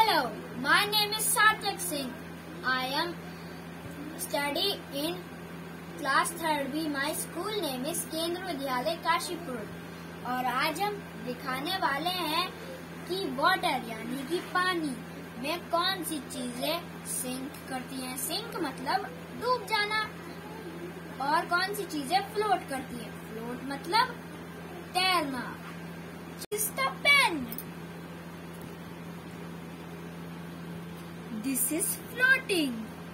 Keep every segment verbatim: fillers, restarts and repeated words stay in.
Hello, my name is Sarthak Singh. I am study in class third B. My school name is केंद्र विद्यालय काशीपुर. और आज हम दिखाने वाले हैं कि वाटर यानी कि पानी में कौन सी चीजें सिंक करती हैं. सिंक मतलब डूब जाना. और कौन सी चीजें फ्लोट करती हैं. फ्लोट मतलब तैरना. जिसका pen. This is floating.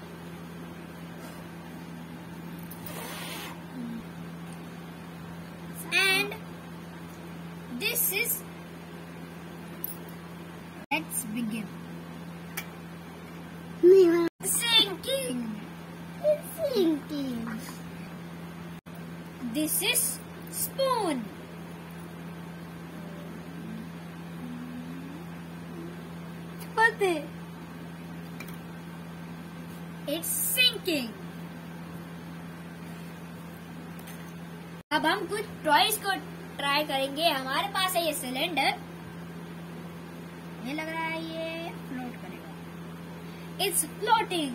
And this is. Let's begin. Sinking. Sinking. This is spoon. What is? It's sinking. अब हम कुछ टॉयज को ट्राई करेंगे. हमारे पास है ये सिलेंडर. ये लग रहा है ये फ्लोट करेगा. It's floating.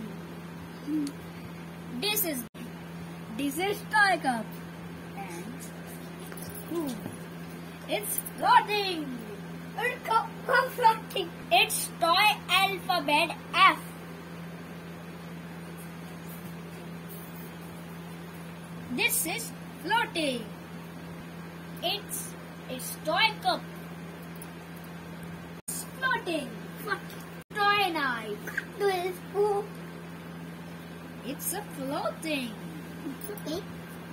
This is this is toy cup. And ooh, it's floating. It's floating. It's toy alphabet F. This is floating. It's it's toy cup. It's floating. What? Toy knife. This spoon. It's a floating. Okay.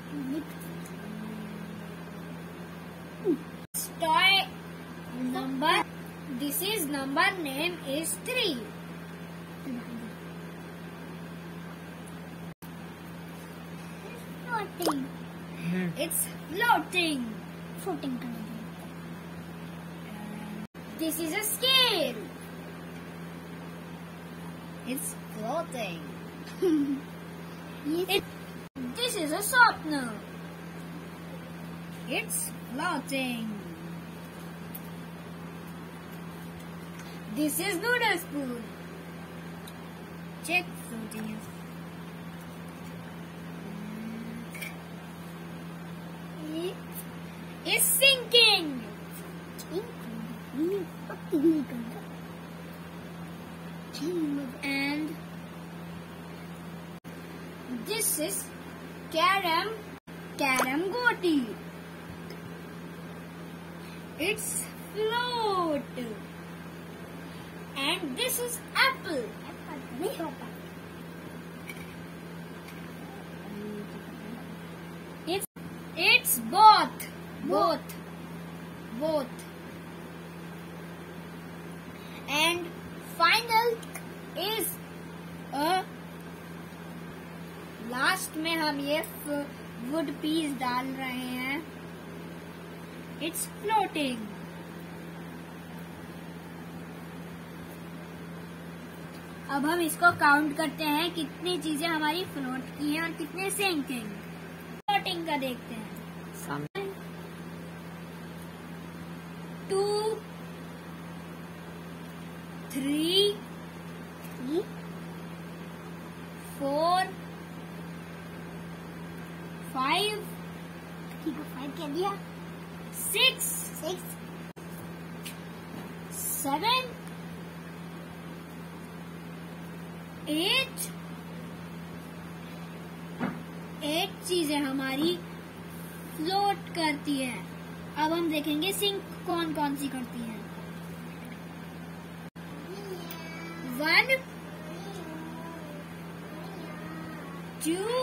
It's toy number. This is number name is three. Floating. It's floating. Floating. This is a scale. It's floating. Yes. It, this is a softener. It's floating. This is noodle spoon. Check floating. It's sinking. And this is carom carom goti. It's float. And this is apple. It's it's both both both. And final is a. Last में हम ये wood piece डाल रहे हैं. It's floating. अब हम इसको count करते हैं कितनी चीजें हमारी फ्लोट की हैं और कितने सिंकिंग. फ्लोटिंग का देखते हैं. Two three four five. ठीक है, फाइव कह दिया. Six six. Seven eight. Eight चीजें हमारी फ्लोट करती हैं. अब हम देखेंगे सिंक कौन कौन सी करती हैं. One two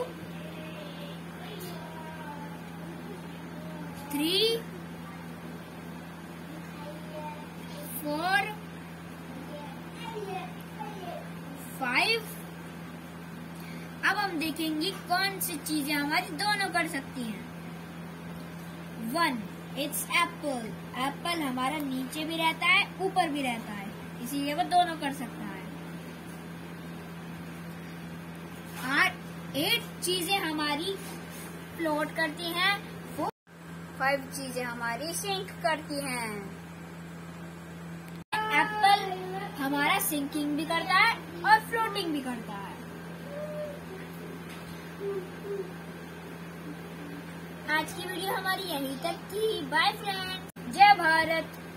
three four five. अब हम देखेंगे कौन सी चीजें हमारी दोनों कर सकती हैं. One it's Apple. एप्पल हमारा नीचे भी रहता है ऊपर भी रहता है, इसीलिए वो दोनों कर सकता है. आठ एट चीजें हमारी फ्लोट करती हैं. फाइव चीजें हमारी सिंक करती हैं. एप्पल हमारा सिंकिंग भी करता है और फ्लोटिंग भी करता है। आज की वीडियो हमारी यहीं तक थी। बाय फ्रेंड्स, जय भारत।